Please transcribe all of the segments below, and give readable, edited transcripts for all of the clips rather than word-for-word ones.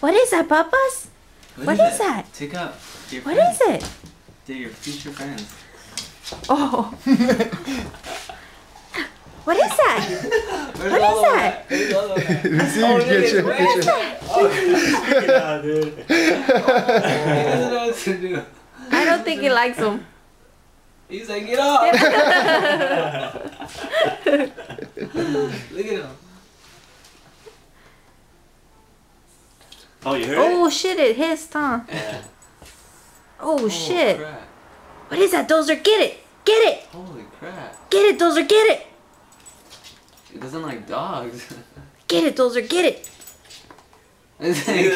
What is that, Papas? What is that? Take out your What friends. is it? They're your future friends. Oh. What is that? Where's What the is other one that? at? Where's the other one at? See, Oh, get look, you, where get is you. that? Oh, dude. He doesn't know what to do. I don't think he likes them. He's like, get off! Look at him. Oh, you heard it? Oh shit, it hissed, huh? Yeah. Oh shit. Crap. What is that, Dozer? Get it! Get it! Holy crap. Get it, Dozer, get it! It doesn't like dogs. Get it, Dozer, get it! He's like,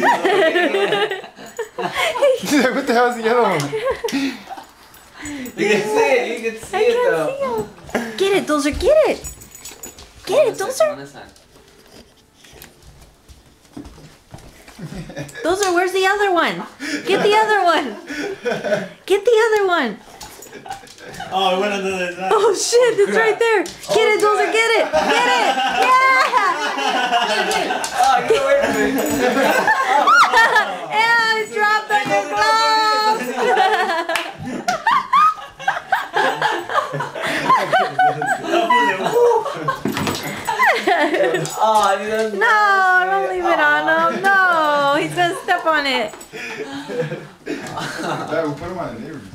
what the hell is the other one? You can see it. You can see it though. Get it, Dozer, get it! Get it, Dozer! On this side. Dozer, where's the other one? Get the other one! Get the other one! Oh, it went under the side. Oh shit, it's right there! Get it, Dozer, get it! Get it! Yeah! Oh, get away from me. Yeah, it dropped on your gloves! Oh, he doesn't. No, don't leave it on him. No, he's gonna step on it. Dad, we'll put him on the neighborhood.